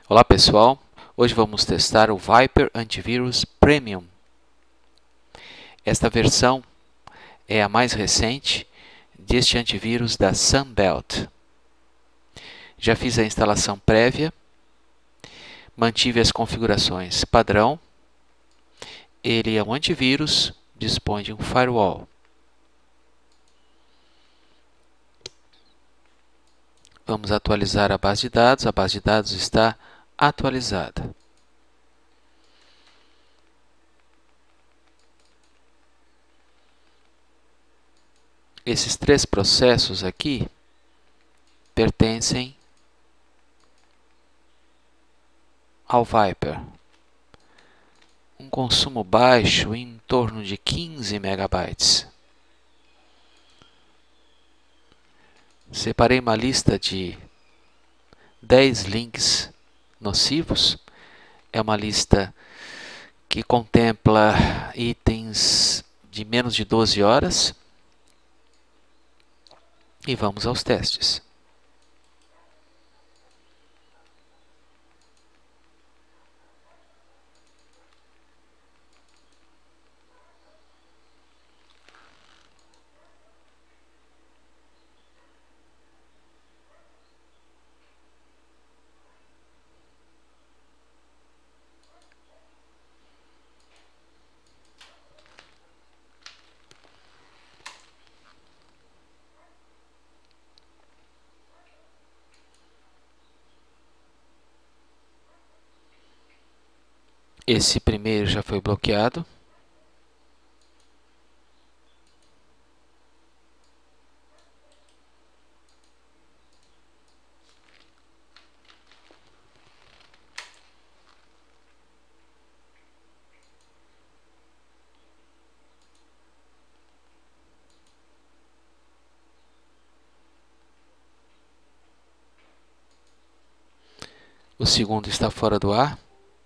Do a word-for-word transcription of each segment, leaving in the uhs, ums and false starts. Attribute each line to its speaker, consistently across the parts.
Speaker 1: Olá pessoal, hoje vamos testar o Viper Antivírus Premium. Esta versão é a mais recente deste antivírus da Sunbelt. Já fiz a instalação prévia, mantive as configurações padrão. Ele é um antivírus, dispõe de um firewall. Vamos atualizar a base de dados, a base de dados está atualizada. Esses três processos aqui pertencem ao Viper. Um consumo baixo em torno de quinze megabytes. Separei uma lista de dez links nocivos. É uma lista que contempla itens de menos de doze horas. E vamos aos testes. Esse primeiro já foi bloqueado. O segundo está fora do ar.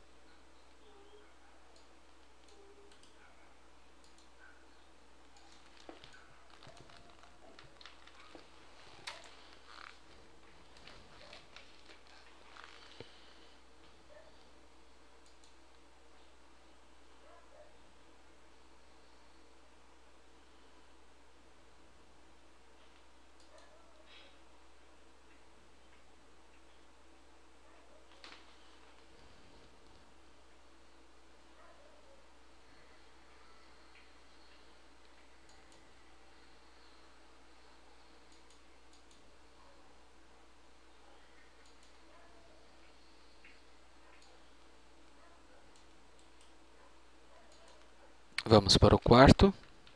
Speaker 1: Vamos para o quarto.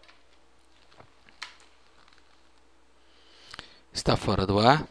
Speaker 1: Está fora do ar.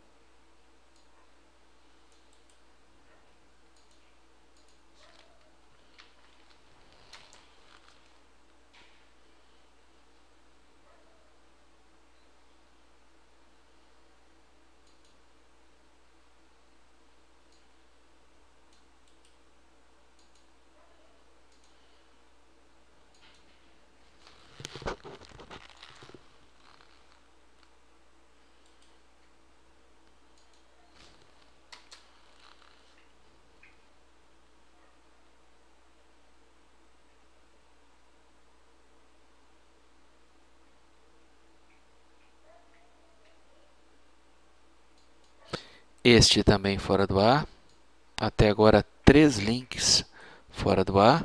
Speaker 1: Este também fora do ar. Até agora, três links fora do ar.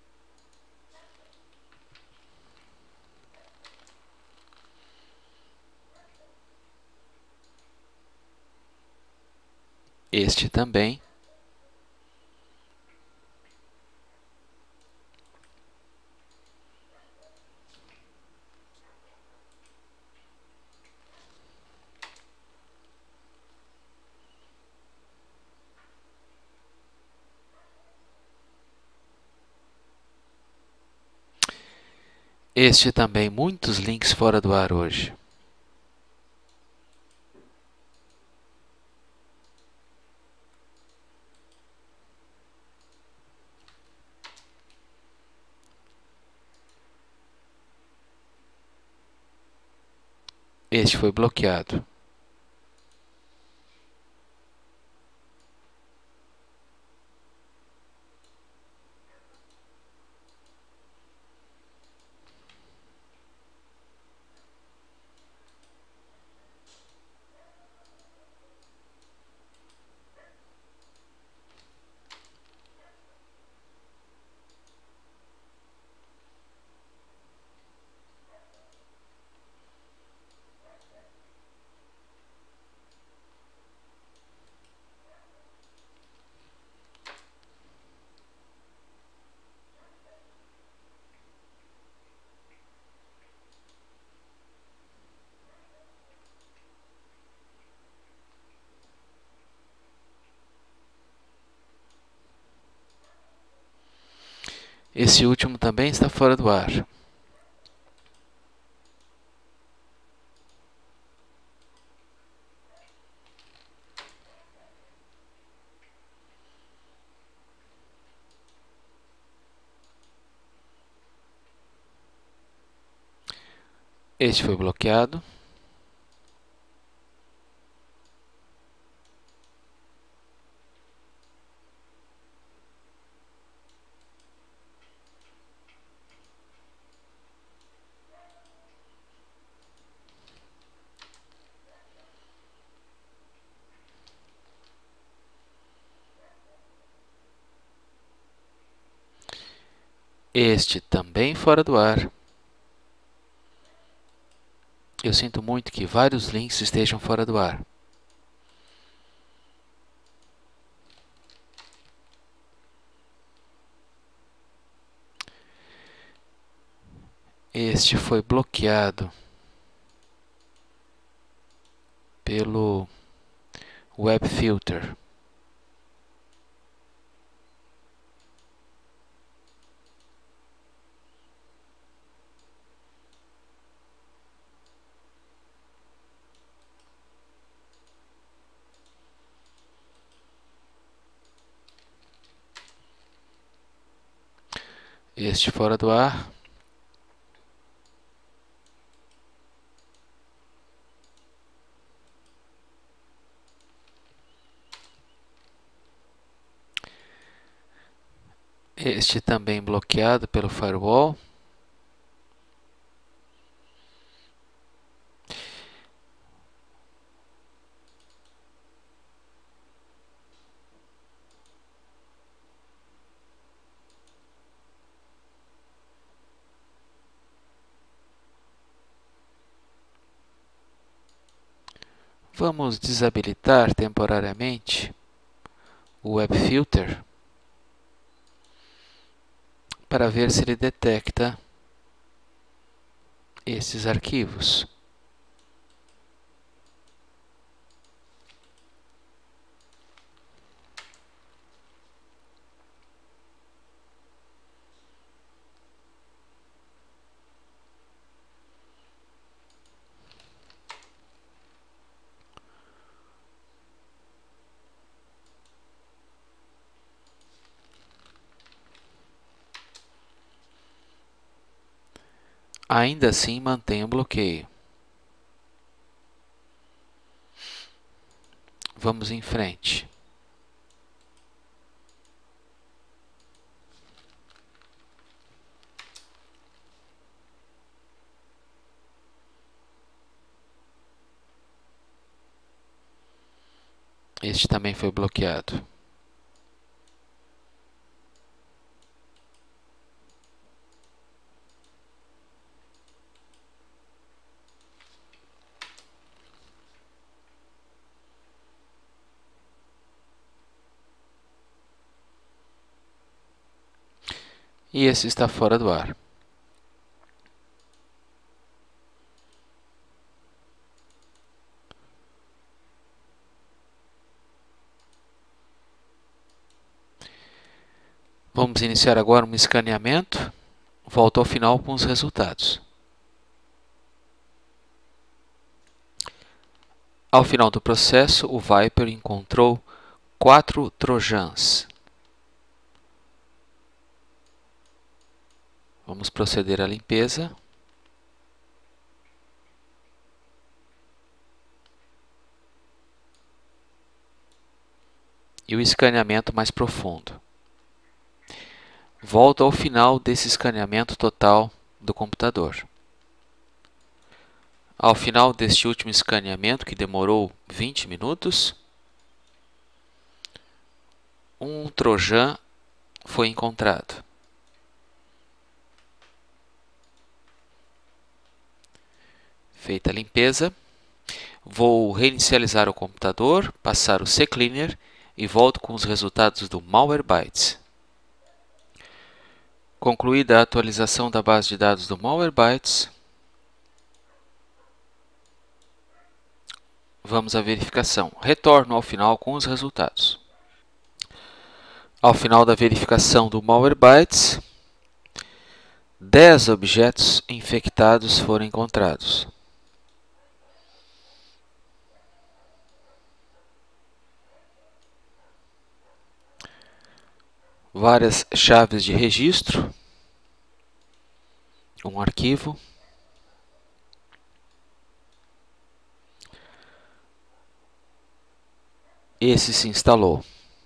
Speaker 1: Este também. Este também, muitos links fora do ar hoje. Este foi bloqueado. Esse último também está fora do ar. Este foi bloqueado. Este também fora do ar. Eu sinto muito que vários links estejam fora do ar. Este foi bloqueado pelo Web Filter. Este fora do ar. Este também bloqueado pelo firewall. Vamos desabilitar temporariamente o Web Filter para ver se ele detecta esses arquivos. Ainda assim, mantém o bloqueio. Vamos em frente. Este também foi bloqueado. E esse está fora do ar. Vamos iniciar agora um escaneamento. Volto ao final com os resultados. Ao final do processo, o Viper encontrou quatro trojans. Vamos proceder à limpeza. E o escaneamento mais profundo. Volto ao final desse escaneamento total do computador. Ao final deste último escaneamento, que demorou vinte minutos, um trojan foi encontrado. Feita a limpeza, vou reinicializar o computador, passar o CCleaner e volto com os resultados do Malwarebytes. Concluída a atualização da base de dados do Malwarebytes, vamos à verificação. Retorno ao final com os resultados. Ao final da verificação do Malwarebytes, dez objetos infectados foram encontrados. Várias chaves de registro, um arquivo, esse se instalou.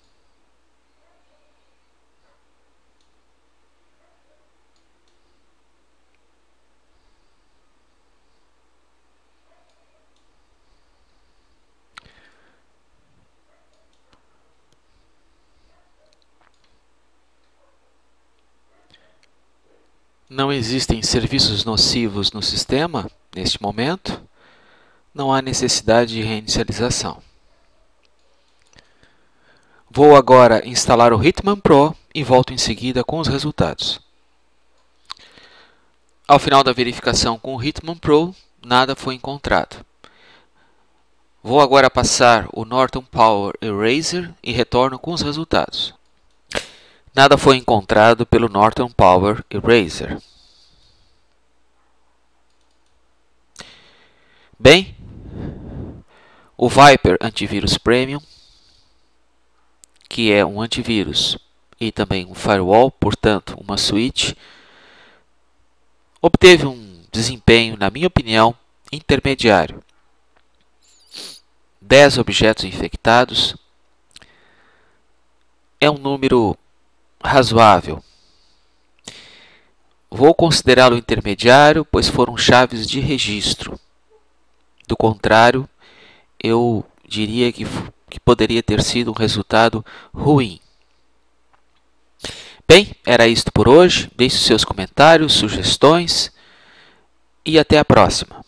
Speaker 1: Não existem serviços nocivos no sistema, neste momento. Não há necessidade de reinicialização. Vou agora instalar o Hitman Pro e volto em seguida com os resultados. Ao final da verificação com o Hitman Pro, nada foi encontrado. Vou agora passar o Norton Power Eraser e retorno com os resultados. Nada foi encontrado pelo Norton Power Eraser. Bem, o Viper Antivírus Premium, que é um antivírus e também um firewall, portanto uma suíte, obteve um desempenho, na minha opinião, intermediário. dez objetos infectados é um número razoável. Vou considerá-lo intermediário, pois foram chaves de registro. Do contrário, eu diria que, que poderia ter sido um resultado ruim. Bem, era isto por hoje. Deixe seus comentários, sugestões e até a próxima.